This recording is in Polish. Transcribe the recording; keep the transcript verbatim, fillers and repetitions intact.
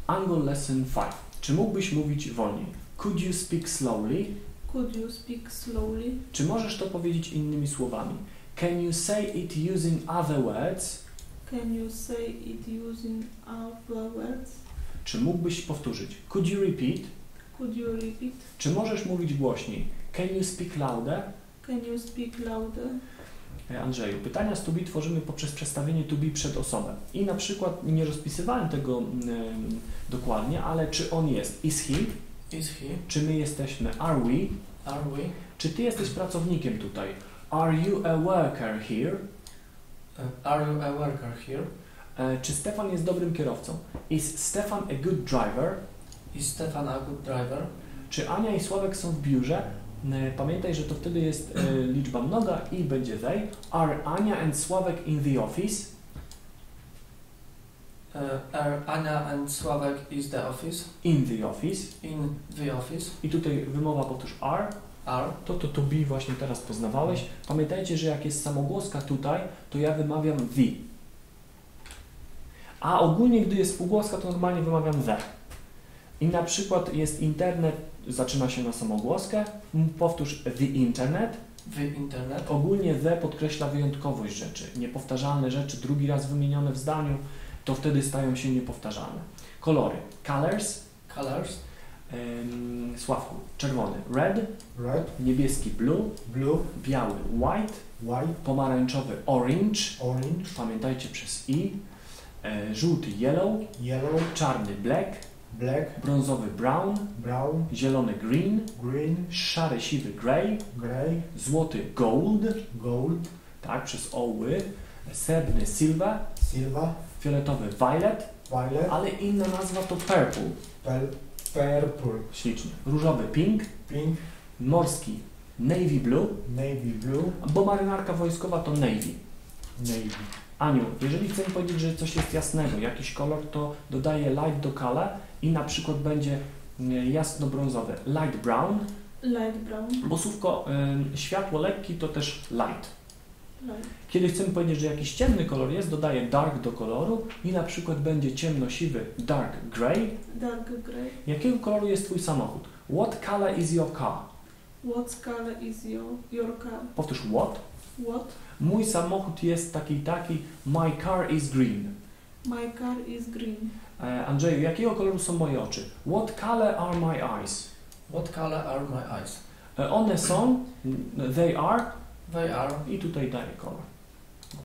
Angle Lesson five. Czy mógłbyś mówić wolniej? Could you speak slowly? Could you speak slowly? Czy możesz to powiedzieć innymi słowami? Can you say it using other words? Can you say it using other words? Czy mógłbyś powtórzyć? Could you repeat? Could you repeat? Czy możesz mówić głośniej? Can you speak louder? Can you speak louder? Andrzeju, pytania z to be tworzymy poprzez przestawienie to be przed osobę. I na przykład nie rozpisywałem tego um, dokładnie, ale czy on jest? Is he? Is he? Czy my jesteśmy? Are we? Are we? Czy ty jesteś pracownikiem tutaj? Are you a worker here? Uh, are you a worker here? E, czy Stefan jest dobrym kierowcą? Is Stefan a good driver? Is Stefan a good driver? Czy Ania i Sławek są w biurze? E, pamiętaj, że to wtedy jest e, liczba mnoga i będzie they. Are Ania and Sławek in the office? Uh, are Ania and Sławek is the office? In the office. In the office. I tutaj wymowa powtórz are. Are. To to to be właśnie teraz poznawałeś. Pamiętajcie, że jak jest samogłoska tutaj, to ja wymawiam the. A ogólnie, gdy jest półgłoska, to normalnie wymawiam the. I na przykład jest internet, zaczyna się na samogłoskę, powtórz the internet. The internet. Ogólnie the podkreśla wyjątkowość rzeczy. Niepowtarzalne rzeczy, drugi raz wymienione w zdaniu, to wtedy stają się niepowtarzalne. Kolory. Colors. Colors. Ym, Sławku. Czerwony. Red. Red. Niebieski. Blue. Blue. Biały. White. White. Pomarańczowy. Orange. Orange. Pamiętajcie przez i. E, żółty. Yellow. Yellow. Czarny. Black. Black. Brązowy. Brown. Brown. Zielony. Green. Green. Szary. Siwy. Grey. Gray. Złoty. Gold. Gold. Tak, przez oły. Srebrny. Silver. Silver. Fioletowy. Violet. Violet. Ale inna nazwa to purple. Pur purple. Ślicznie. Różowy. Pink. Pink. Morski. Navy blue. Navy blue. Bo marynarka wojskowa to navy. Navy. Aniu, jeżeli chcemy powiedzieć, że coś jest jasnego, jakiś kolor, to dodaję light do color i na przykład będzie jasno-brązowy. Light brown, Light brown. bo słówko y, światło lekki to też light. Light. Kiedy chcemy powiedzieć, że jakiś ciemny kolor jest, dodaję dark do koloru i na przykład będzie ciemno-siwy dark grey. Dark grey. Jakiego koloru jest twój samochód? What color is your car? What color is your, your car? Powtórz what? What? Mój samochód jest taki taki. My car is green. My car is green. E, Andrzeju, jakiego koloru są moje oczy? What color are my eyes? What color are my eyes? E, one są, they are, They are. i tutaj daję kolor.